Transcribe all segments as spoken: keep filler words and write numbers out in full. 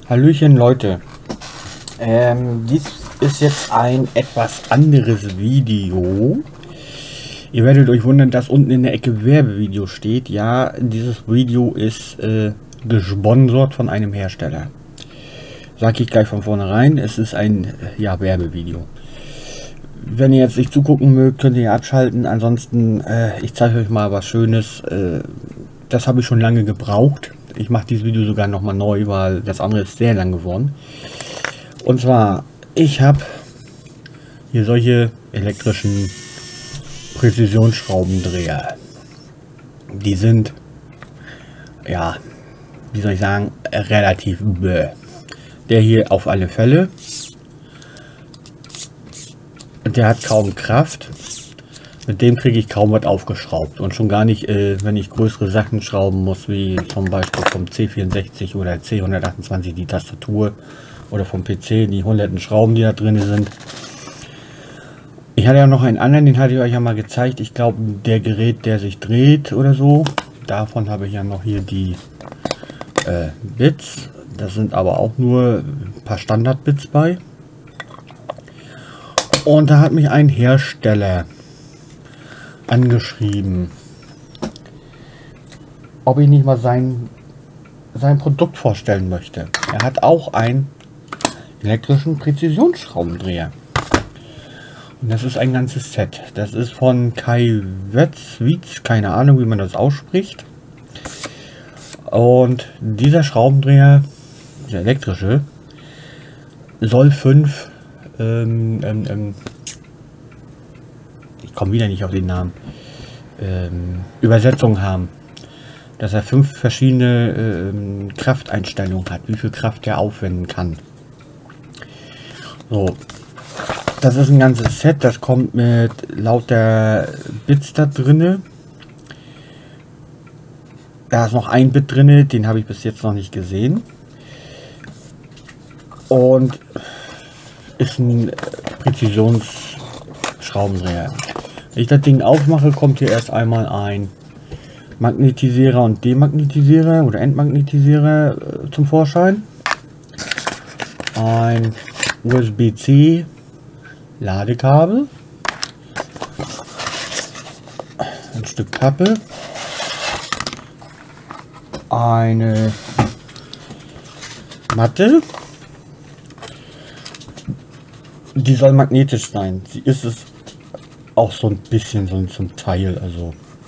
Hallöchen Leute, ähm, dies ist jetzt ein etwas anderes Video. Ihr werdet euch wundern, dass unten in der Ecke Werbevideo steht. Ja, dieses Video ist äh, gesponsert von einem Hersteller. Sag ich gleich von vornherein, es ist ein ja, Werbevideo. Wenn ihr jetzt nicht zugucken mögt, könnt ihr abschalten. Ansonsten, äh, ich zeige euch mal was Schönes. Äh, das habe ich schon lange gebraucht. Ich mache dieses Video sogar noch mal neu, weil das andere ist sehr lang geworden. Und zwar, ich habe hier solche elektrischen Präzisionsschraubendreher. Die sind, ja, wie soll ich sagen, relativ bäh. Der hier auf alle Fälle. Der hat kaum Kraft. Mit dem kriege ich kaum was aufgeschraubt. Und schon gar nicht, äh, wenn ich größere Sachen schrauben muss, wie zum Beispiel vom C vierundsechzig oder C hundertachtundzwanzig die Tastatur. Oder vom P C die hunderten Schrauben, die da drin sind. Ich hatte ja noch einen anderen, den hatte ich euch ja mal gezeigt. Ich glaube, der Gerät, der sich dreht oder so. Davon habe ich ja noch hier die äh, Bits. Das sind aber auch nur ein paar Standard-Bits bei. Und da hat mich ein Hersteller angeschrieben, ob ich nicht mal sein, sein Produkt vorstellen möchte. Er hat auch einen elektrischen Präzisionsschraubendreher. Und das ist ein ganzes Set. Das ist von Kai Wetz, keine Ahnung, wie man das ausspricht. Und dieser Schraubendreher, der elektrische, soll fünf ähm, ähm, ähm, ich komme wieder nicht auf den Namen, ähm, Übersetzung haben, dass er fünf verschiedene ähm, Krafteinstellungen hat, wie viel Kraft er aufwenden kann. So, das ist ein ganzes Set, das kommt mit lauter Bits da drinne. Da ist noch ein Bit drinne, den habe ich bis jetzt noch nicht gesehen. Und ist ein Präzisionsschraubendreher. Wenn ich das Ding aufmache, kommt hier erst einmal ein Magnetisierer und Demagnetisierer oder Entmagnetisierer äh, zum Vorschein. Ein U S B C Ladekabel. Ein Stück Pappe. Eine Matte. Die soll magnetisch sein. Sie ist es auch so ein bisschen, so zum Teil. Also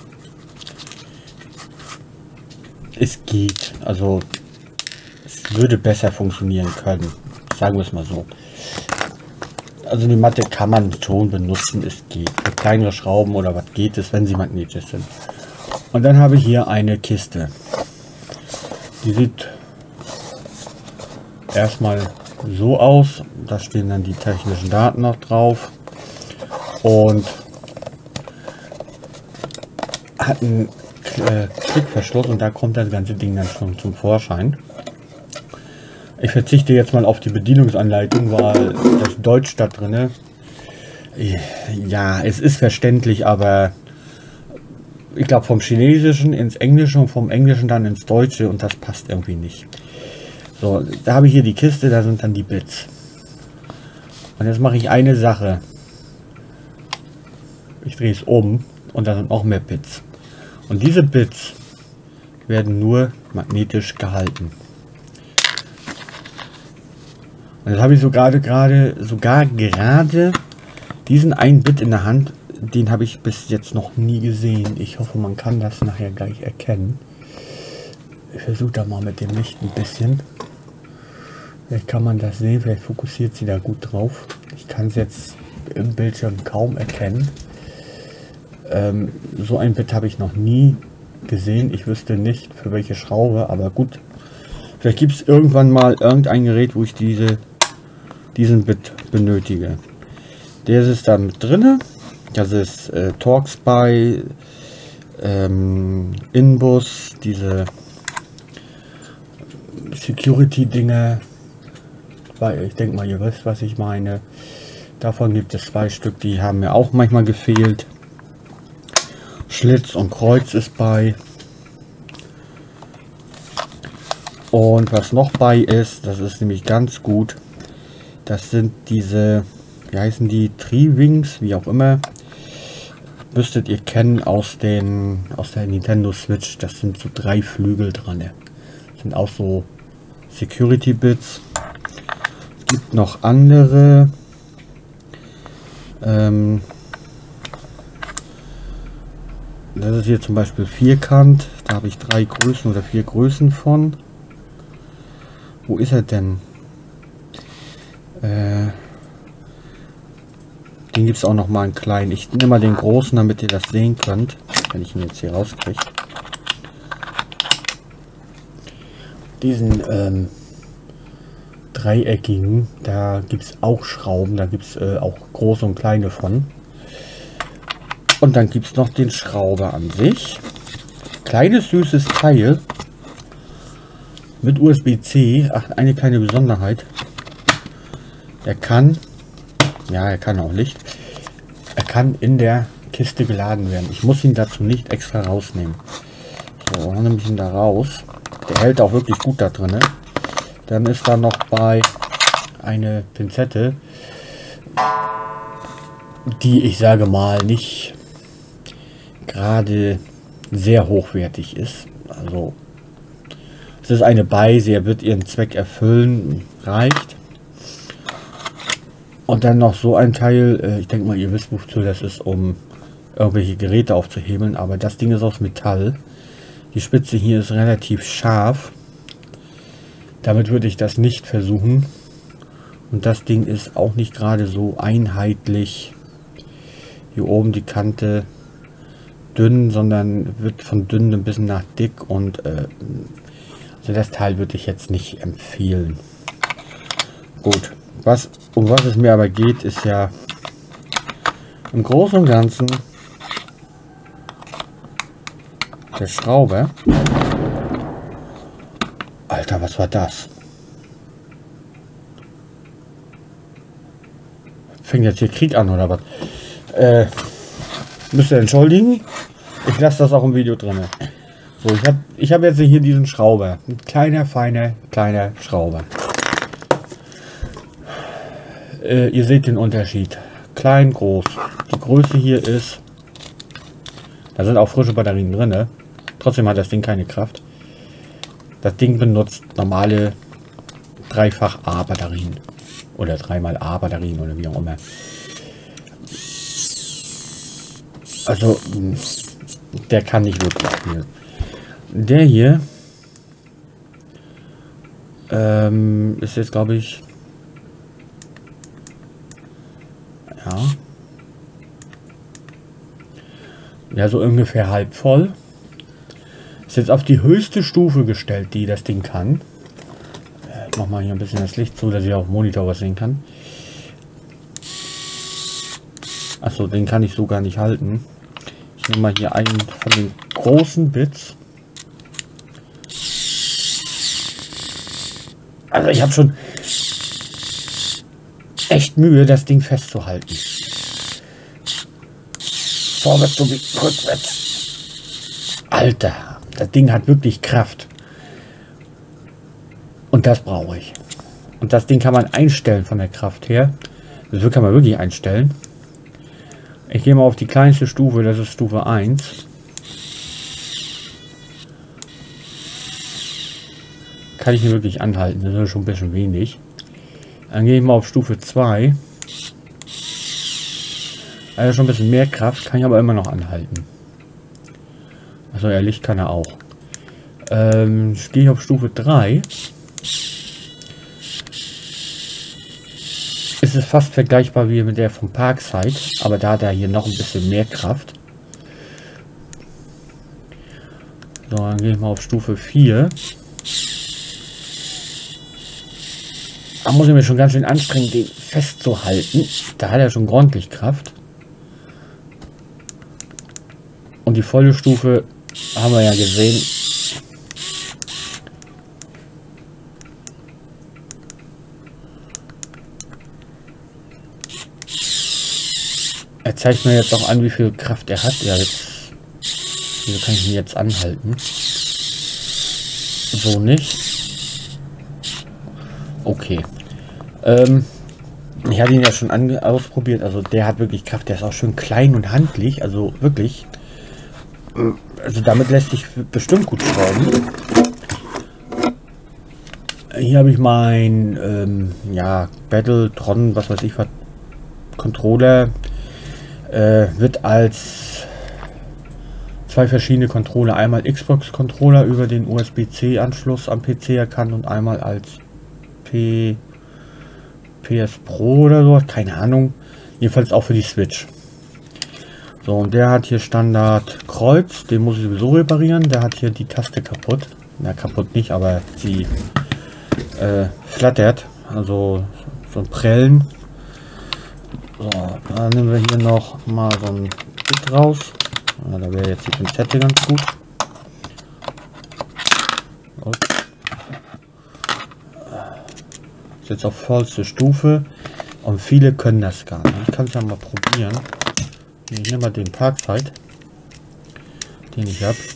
es geht. Also es würde besser funktionieren können. Sagen wir es mal so. Also die Matte kann man schon benutzen. Es geht. Für kleinere Schrauben oder was geht es, wenn sie magnetisch sind. Und dann habe ich hier eine Kiste. Die sieht erstmal so aus. Da stehen dann die technischen Daten noch drauf und hat einen äh, Klickverschluss und da kommt das ganze Ding dann schon zum Vorschein. Ich verzichte jetzt mal auf die Bedienungsanleitung, weil das Deutsch da drinne, ja, es ist verständlich, aber ich glaube vom Chinesischen ins Englische und vom Englischen dann ins Deutsche und das passt irgendwie nicht. So, da habe ich hier die Kiste, da sind dann die Bits. Und jetzt mache ich eine Sache. Ich drehe es um und da sind noch mehr Bits. Und diese Bits werden nur magnetisch gehalten. Und jetzt habe ich sogar gerade, sogar gerade diesen einen Bit in der Hand, den habe ich bis jetzt noch nie gesehen. Ich hoffe, man kann das nachher gleich erkennen. Ich versuche da mal mit dem Licht ein bisschen. Vielleicht kann man das sehen, vielleicht fokussiert sie da gut drauf. Ich kann es jetzt im Bildschirm kaum erkennen. Ähm, so ein Bit habe ich noch nie gesehen. Ich wüsste nicht für welche Schraube, aber gut. Vielleicht gibt es irgendwann mal irgendein Gerät, wo ich diese, diesen Bit benötige. Der ist da mit drinne. Das ist äh, Torx-Spy, ähm, Inbus, diese Security-Dinger. Ich denke mal, ihr wisst, was ich meine. Davon gibt es zwei Stück, die haben mir auch manchmal gefehlt. Schlitz und Kreuz ist bei. Und was noch bei ist, das ist nämlich ganz gut, das sind diese, wie heißen die, Tri-Wings, wie auch immer, müsstet ihr kennen aus den aus der Nintendo Switch. Das sind so drei Flügel dran. Das sind auch so Security Bits. Es gibt noch andere. Ähm, das ist hier zum Beispiel vierkant. Da habe ich drei Größen oder vier Größen von. Wo ist er denn? Äh, den gibt es auch noch mal einen kleinen. Ich nehme mal den großen, damit ihr das sehen könnt, wenn ich ihn jetzt hier rauskriege. Diesen ähm, dreieckigen, da gibt es auch Schrauben, da gibt es äh, auch große und kleine von. Und dann gibt es noch den Schrauber an sich. Kleines süßes Teil mit U S B C. Ach, eine kleine Besonderheit. Er kann, ja, er kann auch Licht. Er kann in der Kiste geladen werden. Ich muss ihn dazu nicht extra rausnehmen. So, dann nehme ich ihn da raus. Der hält auch wirklich gut da drin. Dann ist da noch bei eine Pinzette, die, ich sage mal, nicht gerade sehr hochwertig ist. Also es ist eine bei, sie wird ihren Zweck erfüllen, reicht. Und dann noch so ein Teil, äh, ich denke mal, ihr wisst, wozu das ist, um irgendwelche Geräte aufzuhebeln, aber das Ding ist aus Metall. Die Spitze hier ist relativ scharf. Damit würde ich das nicht versuchen. Und das Ding ist auch nicht gerade so einheitlich. Hier oben die Kante dünn, sondern wird von dünn ein bisschen nach dick. Und äh, also das Teil würde ich jetzt nicht empfehlen. Gut. Was, um was es mir aber geht, ist ja im Großen und Ganzen der Schrauber. Alter, was war das? Fängt jetzt hier Krieg an oder was? Äh, müsst ihr entschuldigen. Ich lasse das auch im Video drin. So, ich habe ich hab jetzt hier diesen Schrauber. Ein kleiner, feiner, kleiner Schrauber. Äh, ihr seht den Unterschied. Klein, groß. Die Größe hier ist... Da sind auch frische Batterien drin. Ne? Trotzdem hat das Ding keine Kraft. Das Ding benutzt normale dreifach A Batterien. Oder dreimal A Batterien oder wie auch immer. Also, der kann nicht wirklich viel. Der hier ähm, ist jetzt, glaube ich... Ja. Ja, so ungefähr halb voll. Ist jetzt auf die höchste Stufe gestellt, die das Ding kann. Ich mach mal hier ein bisschen das Licht zu, dass ich auf dem Monitor was sehen kann. Achso, den kann ich so gar nicht halten. Ich nehme mal hier einen von den großen Bits. Also ich habe schon echt Mühe, das Ding festzuhalten. Vorwärts sowie rückwärts. Alter, das Ding hat wirklich Kraft. Und das brauche ich. Und das Ding kann man einstellen von der Kraft her. Das kann man wirklich einstellen. Ich gehe mal auf die kleinste Stufe, das ist Stufe eins. Kann ich hier wirklich anhalten, das ist schon ein bisschen wenig. Dann gehe ich mal auf Stufe zwei. Also schon ein bisschen mehr Kraft, kann ich aber immer noch anhalten. Also ja, Licht kann er auch. Ähm, gehe ich auf Stufe drei. Ist es fast vergleichbar wie mit der vom Parkside, aber da hat er hier noch ein bisschen mehr Kraft. So, dann gehe ich mal auf Stufe vier. Da muss ich mir schon ganz schön anstrengen, den festzuhalten. Da hat er schon ordentlich Kraft. Und die volle Stufe haben wir ja gesehen. Er zeigt mir jetzt auch an, wie viel Kraft er hat. Ja, jetzt, wieso kann ich ihn jetzt anhalten? So nicht. Okay. Ähm, ich hatte ihn ja schon ange ausprobiert. Also der hat wirklich Kraft. Der ist auch schön klein und handlich. Also wirklich. Also damit lässt sich bestimmt gut schrauben. Hier habe ich mein ähm, ja, Battletron, was weiß ich was, Controller. Äh, wird als zwei verschiedene Controller, einmal Xbox Controller über den U S B C Anschluss am P C erkannt und einmal als P PS Pro oder so, keine Ahnung, jedenfalls auch für die Switch. So, und der hat hier Standard Kreuz, den muss ich sowieso reparieren, der hat hier die Taste kaputt, na kaputt nicht, aber sie äh, flattert, also so ein Prellen. So, dann nehmen wir hier noch mal so ein Bit raus. Ja, da wäre jetzt die Pinzette ganz gut. Und ist jetzt auf vollste Stufe und viele können das gar nicht. Ich kann es ja mal probieren. Ich nehme mal den Parkside, den ich habe.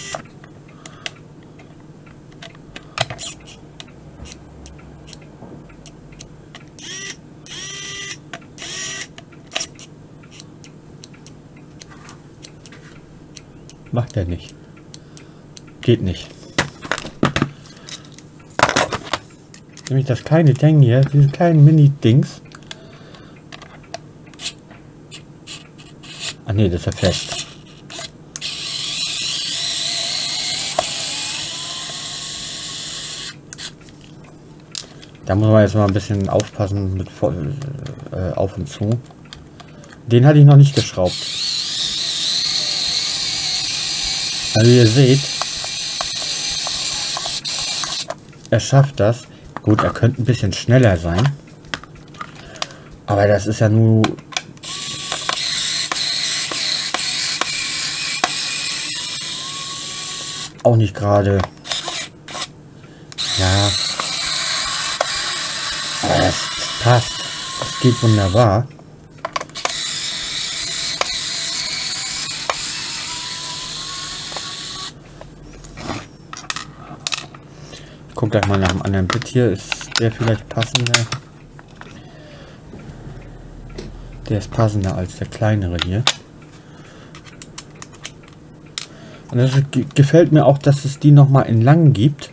Macht er nicht. Geht nicht. Nämlich das kleine Ding hier, diese kleinen Mini-Dings. Ah ne, das ist ja fest. Da muss man jetzt mal ein bisschen aufpassen mit äh, auf und zu. Den hatte ich noch nicht geschraubt. Also ihr seht, er schafft das. Gut, er könnte ein bisschen schneller sein. Aber das ist ja nur... auch nicht gerade... Ja. Aber das passt. Das geht wunderbar. Guck gleich mal nach dem anderen Bit hier. Ist der vielleicht passender? Der ist passender als der kleinere hier. Und das gefällt mir auch, dass es die noch mal in lang gibt.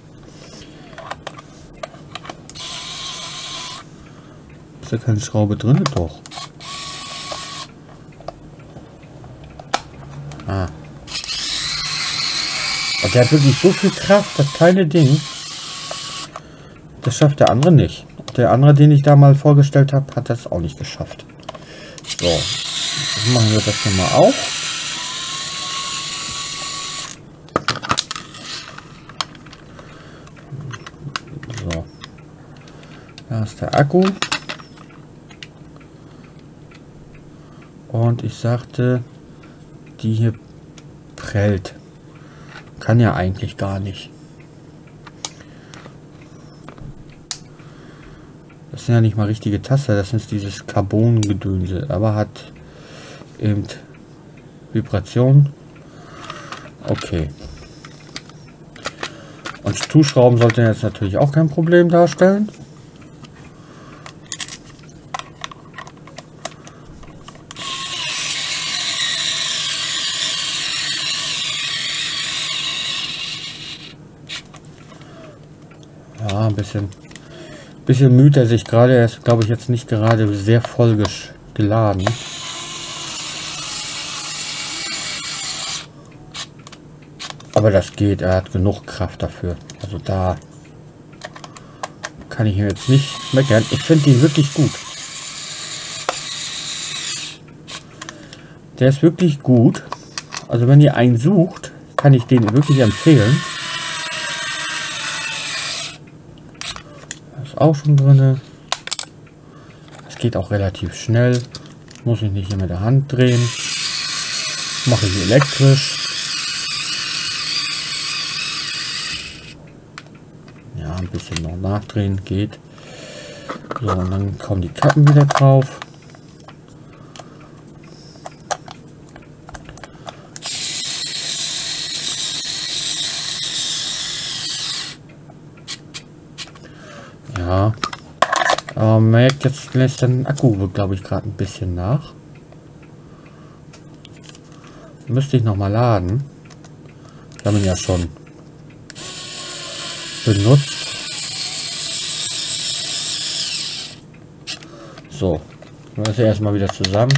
Ist da keine Schraube drin? Doch. Ah. Und der hat wirklich so viel Kraft, das kleine Ding. Das schafft der andere nicht. Der andere, den ich da mal vorgestellt habe, hat das auch nicht geschafft. So, jetzt machen wir das hier mal auf. So, da ist der Akku. Und ich sagte, die hier prellt. Kann ja eigentlich gar nicht. Das sind ja nicht mal richtige Taster, das ist dieses Carbon-Gedönse, aber hat eben Vibration. Okay. Und Zuschrauben sollte jetzt natürlich auch kein Problem darstellen. Ja, ein bisschen. Bisschen müht er sich gerade, er ist glaube ich jetzt nicht gerade sehr voll geladen. Aber das geht, er hat genug Kraft dafür. Also da kann ich jetzt nicht meckern. Ich finde die wirklich gut. Der ist wirklich gut. Also wenn ihr einen sucht, kann ich den wirklich empfehlen. Auch schon drin. Es geht auch relativ schnell. Muss ich nicht hier mit der Hand drehen. Mache ich elektrisch. Ja, ein bisschen noch nachdrehen geht. So, und dann kommen die Kappen wieder drauf. Ja, Aber man merkt, jetzt lässt dann Akku, glaube ich, gerade ein bisschen nach. Müsste ich noch mal laden. Ich habe ihn ja schon benutzt. So, wir müssen erstmal wieder zusammen.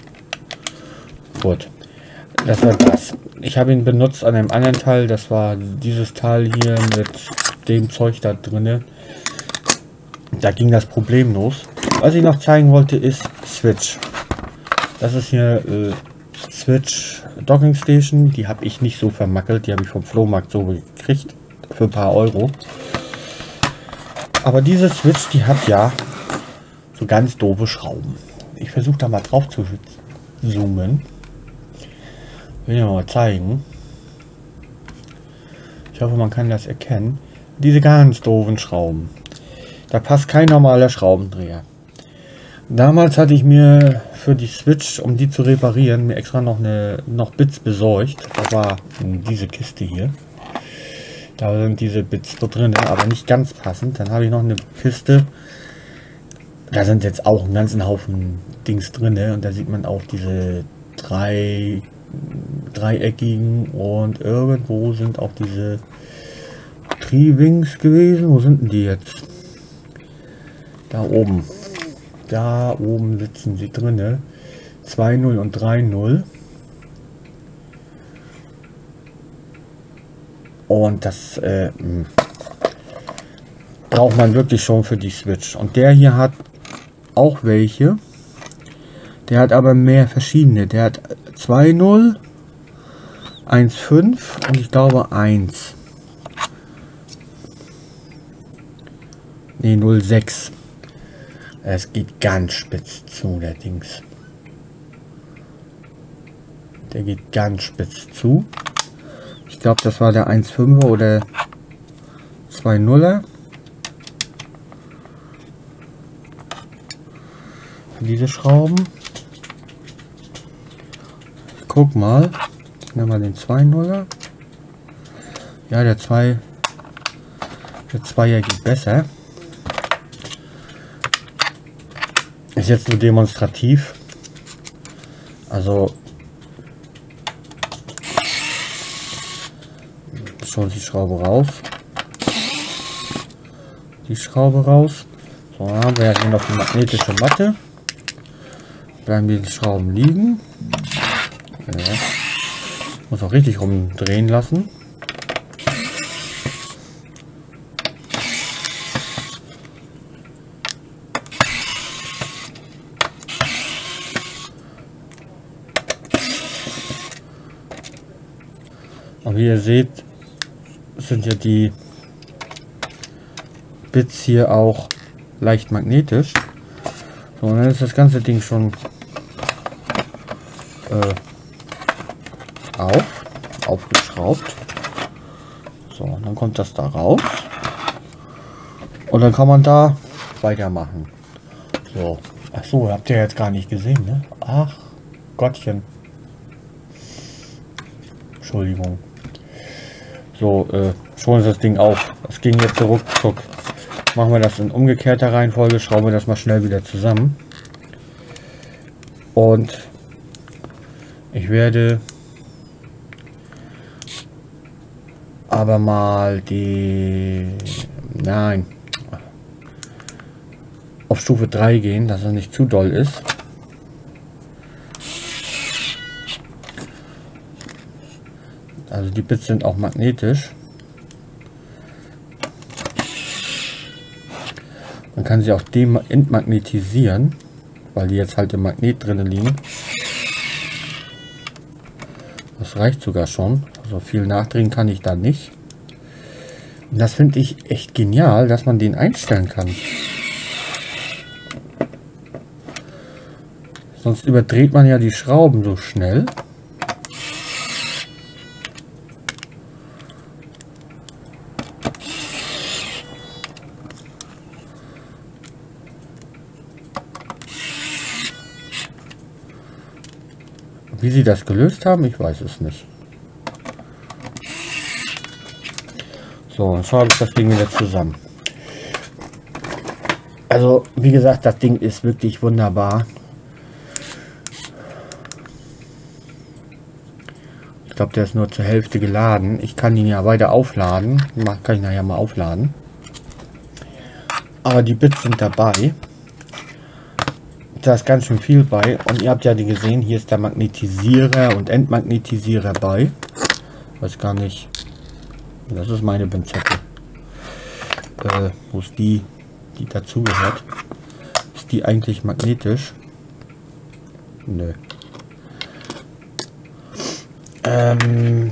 Gut, das war das. Ich habe ihn benutzt an einem anderen Teil. Das war dieses Teil hier mit dem Zeug da drinne. Da ging das Problem los. Was ich noch zeigen wollte, ist Switch. Das ist hier äh, Switch Docking Station. Die habe ich nicht so vermackelt. Die habe ich vom Flohmarkt so gekriegt. Für ein paar Euro. Aber diese Switch, die hat ja so ganz doofe Schrauben. Ich versuche da mal drauf zu zoomen. Will ich mal zeigen. Ich hoffe, man kann das erkennen. Diese ganz doofen Schrauben. Da passt kein normaler Schraubendreher. Damals hatte ich mir für die Switch, um die zu reparieren, mir extra noch eine noch Bits besorgt. Das war diese Kiste hier. Da sind diese Bits drin, aber nicht ganz passend. Dann habe ich noch eine Kiste. Da sind jetzt auch einen ganzen Haufen Dings drin. Und da sieht man auch diese drei dreieckigen und irgendwo sind auch diese Tri-Wings gewesen. Wo sind denn die jetzt? Da oben. Da oben sitzen sie drinne. zwei null und drei null. Und das äh, braucht man wirklich schon für die Switch. Und der hier hat auch welche. Der hat aber mehr verschiedene. Der hat zwei null, eins fünf und ich glaube eins. Ne, null sechs. Es geht ganz spitz zu, der Dings. Der geht ganz spitz zu. Ich glaube, das war der eins fünfer oder zwei nuller. Diese Schrauben. Guck mal. Ich nehme mal den zwei nuller. Ja, der zwei. Der zweier geht besser. Ist jetzt nur demonstrativ. Also schon die Schraube raus. Die Schraube raus. So, dann haben wir hier noch die magnetische Matte. Bleiben die Schrauben liegen. Ja. Muss auch richtig rumdrehen lassen. Und wie ihr seht, sind ja die Bits hier auch leicht magnetisch. So, und dann ist das ganze Ding schon äh, auf, aufgeschraubt. So, und dann kommt das da raus. Und dann kann man da weitermachen. So, ach so, habt ihr jetzt gar nicht gesehen, ne? Ach, Gottchen. Entschuldigung. So, äh, schon ist das Ding auf. Das ging jetzt ruckzuck. Machen wir das in umgekehrter Reihenfolge, schrauben wir das mal schnell wieder zusammen. Und ich werde aber mal die... Nein. Auf Stufe drei gehen, dass es nicht zu doll ist. Also die Bits sind auch magnetisch. Man kann sie auch entmagnetisieren, weil die jetzt halt im Magnet drin liegen. Das reicht sogar schon. Also viel nachdrehen kann ich da nicht. Und das finde ich echt genial, dass man den einstellen kann. Sonst überdreht man ja die Schrauben so schnell. Wie sie das gelöst haben, ich weiß es nicht. So, und schraube ich das Ding wieder zusammen. Also, wie gesagt, das Ding ist wirklich wunderbar. Ich glaube, der ist nur zur Hälfte geladen. Ich kann ihn ja weiter aufladen. Kann ich nachher mal aufladen. Aber die Bits sind dabei. Da ist ganz schön viel bei. Und ihr habt ja gesehen, hier ist der Magnetisierer und Entmagnetisierer bei. Weiß gar nicht. Das ist meine Pinzette. Äh, wo ist die, die dazu gehört? Ist die eigentlich magnetisch? Nö. Ähm,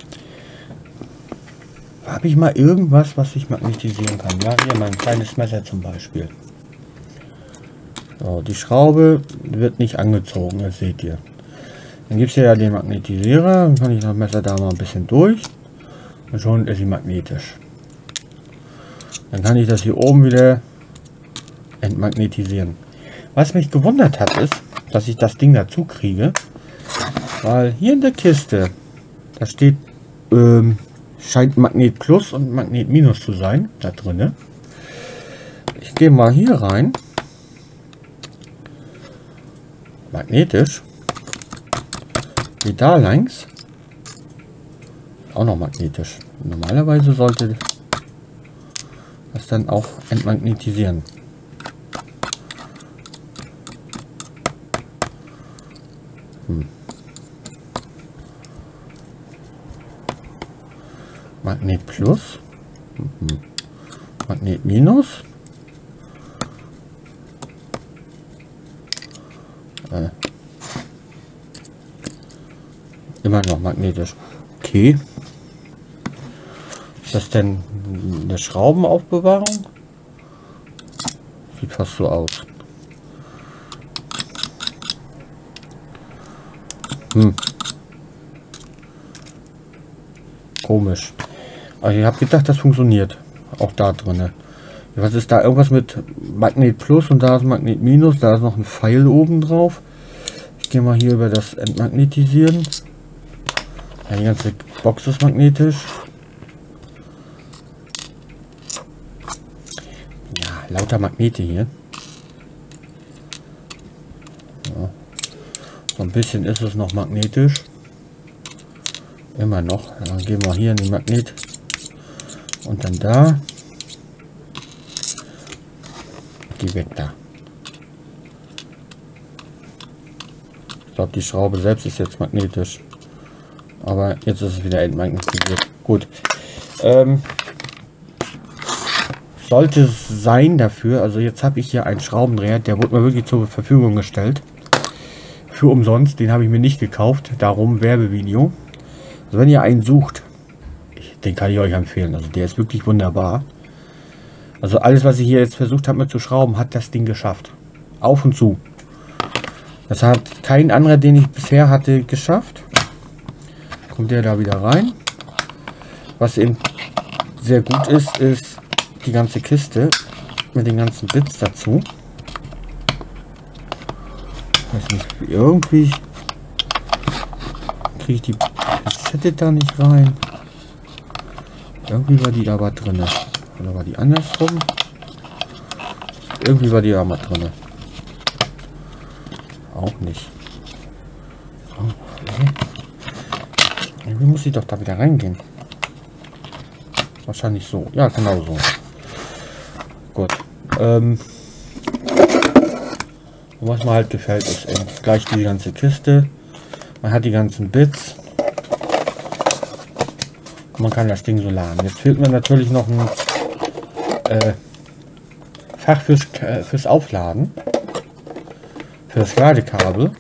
habe ich mal irgendwas, was ich magnetisieren kann? Ja, hier mein kleines Messer zum Beispiel. So, die Schraube wird nicht angezogen, das seht ihr. Dann gibt es ja den Magnetisierer, dann kann ich das Messer da mal ein bisschen durch und schon ist sie magnetisch. Dann kann ich das hier oben wieder entmagnetisieren. Was mich gewundert hat, ist, dass ich das Ding dazu kriege, weil hier in der Kiste, da steht, ähm, scheint Magnet Plus und Magnet Minus zu sein, da drinne. Ich gehe mal hier rein. Magnetisch. Geht da längs. Auch noch magnetisch. Normalerweise sollte das dann auch entmagnetisieren. Hm. Magnet Plus. Mhm. Magnet Minus. Äh. Immer noch magnetisch. Okay. Ist das denn eine Schraubenaufbewahrung? Sieht fast so aus. Hm. Komisch. Also ich habe gedacht, das funktioniert. Auch da drin. Was ist da? Irgendwas mit Magnet Plus und da ist Magnet Minus. Da ist noch ein Pfeil oben drauf. Ich gehe mal hier über das Entmagnetisieren. Ja, die ganze Box ist magnetisch. Ja, lauter Magnete hier. Ja. So ein bisschen ist es noch magnetisch. Immer noch. Dann gehen wir hier in den Magnet. Und dann da. Geh weg da. Ich glaube, die Schraube selbst ist jetzt magnetisch. Aber jetzt ist es wieder entmagnetisiert. Gut. Ähm, sollte es sein dafür. Also jetzt habe ich hier einen Schraubendreher. Der wurde mir wirklich zur Verfügung gestellt. Für umsonst. Den habe ich mir nicht gekauft. Darum Werbevideo. Also wenn ihr einen sucht, den kann ich euch empfehlen. Also der ist wirklich wunderbar. Also alles, was ich hier jetzt versucht habe mit zu schrauben, hat das Ding geschafft. Auf und zu. Das hat kein anderer, den ich bisher hatte, geschafft. Kommt der da wieder rein. Was eben sehr gut ist, ist die ganze Kiste mit den ganzen Bits dazu. Ich weiß nicht, irgendwie kriege ich die Pinzette da nicht rein. Irgendwie war die aber drin. Oder war die andersrum? Irgendwie war die aber drin. Auch nicht. Okay. Irgendwie muss ich doch da wieder reingehen. Wahrscheinlich so. Ja, genau so. Gut. Ähm, was mir halt gefällt, ist eben gleich die ganze Kiste. Man hat die ganzen Bits. Man kann das Ding so laden. Jetzt fehlt mir natürlich noch ein äh, Fach fürs, äh, fürs Aufladen. Für das Ladekabel.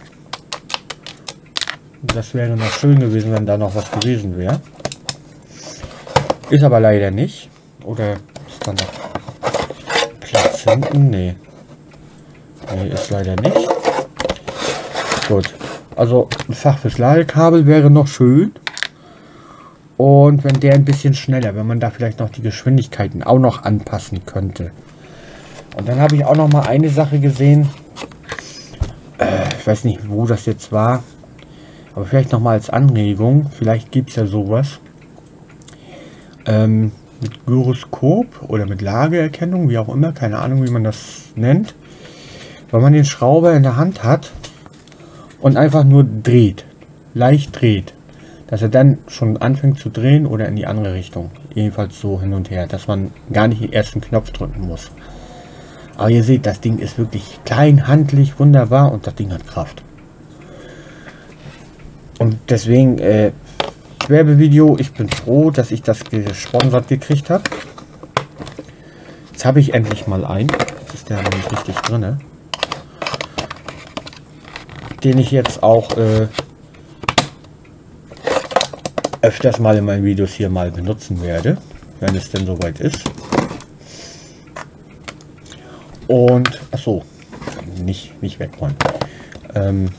Das wäre noch schön gewesen, wenn da noch was gewesen wäre. Ist aber leider nicht. Oder ist da noch Platz hinten? Nee. Nee, ist leider nicht. Gut. Also ein Fach fürs Ladekabel wäre noch schön. Und wenn der ein bisschen schneller, wenn man da vielleicht noch die Geschwindigkeiten auch noch anpassen könnte. Und dann habe ich auch noch mal eine Sache gesehen. Äh, ich weiß nicht, wo das jetzt war. Aber vielleicht noch mal als Anregung. Vielleicht gibt es ja sowas. Ähm, mit Gyroskop oder mit Lageerkennung, wie auch immer, keine Ahnung, wie man das nennt. Wenn man den Schrauber in der Hand hat und einfach nur dreht, leicht dreht, dass er dann schon anfängt zu drehen oder in die andere Richtung. Jedenfalls so hin und her, dass man gar nicht den ersten Knopf drücken muss. Aber ihr seht, das Ding ist wirklich klein, handlich, wunderbar und das Ding hat Kraft. Und deswegen, äh, Werbevideo, ich bin froh, dass ich das gesponsert gekriegt habe. Jetzt habe ich endlich mal einen. Jetzt ist der nämlich richtig drin. Den ich jetzt auch äh, öfters mal in meinen Videos hier mal benutzen werde, wenn es denn soweit ist. Und achso, nicht, nicht wegräumen. Ähm,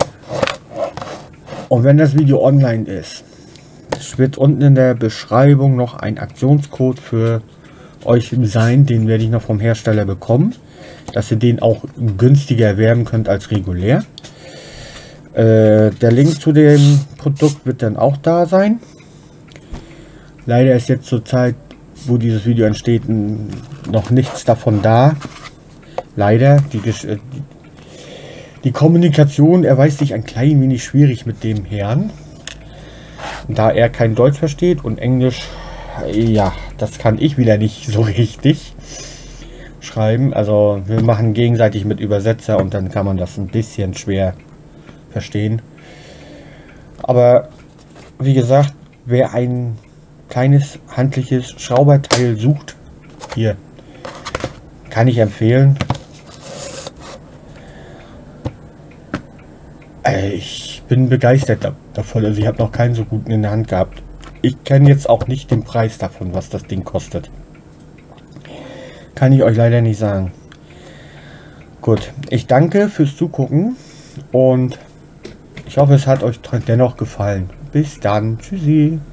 und wenn das Video online ist, wird unten in der Beschreibung noch ein Aktionscode für euch sein, den werde ich noch vom Hersteller bekommen, dass ihr den auch günstiger erwerben könnt als regulär. Äh, der Link zu dem Produkt wird dann auch da sein. Leider ist jetzt zur Zeit, wo dieses Video entsteht, noch nichts davon da. Leider, die, die Kommunikation erweist sich ein klein wenig schwierig mit dem Herrn. Da er kein Deutsch versteht und Englisch, ja, das kann ich wieder nicht so richtig schreiben. Also wir machen gegenseitig mit Übersetzer und dann kann man das ein bisschen schwer verstehen. Aber wie gesagt, wer ein kleines handliches Schrauberteil sucht, hier, kann ich empfehlen. Ich bin begeistert davon, also ich habe noch keinen so guten in der Hand gehabt. Ich kenne jetzt auch nicht den Preis davon, was das Ding kostet. Kann ich euch leider nicht sagen. Gut, ich danke fürs Zugucken und ich hoffe, es hat euch dennoch gefallen. Bis dann, tschüssi.